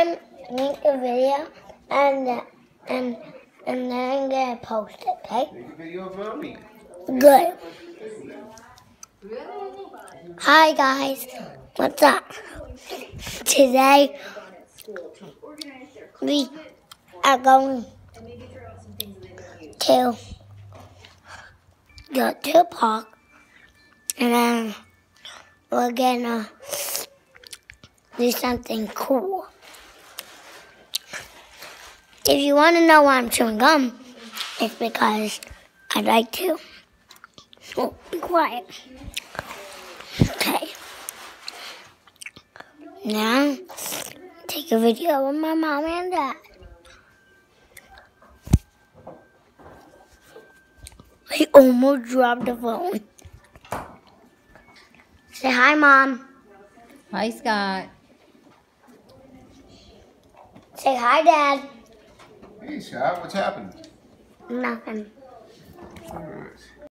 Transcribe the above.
then make a video and and then get posted, okay? Make a video of Mommy. Good. Hi guys, what's up? Today we are going to go to the park and then we're gonna do something cool. If you want to know why I'm chewing gum, it's because I like to. So be quiet. Okay. Now, take a video of my mom and dad. I almost dropped the phone. Say hi, Mom. Hi, Scott. Say hi, Dad. Hey, Scott, what's happened? Nothing. All right.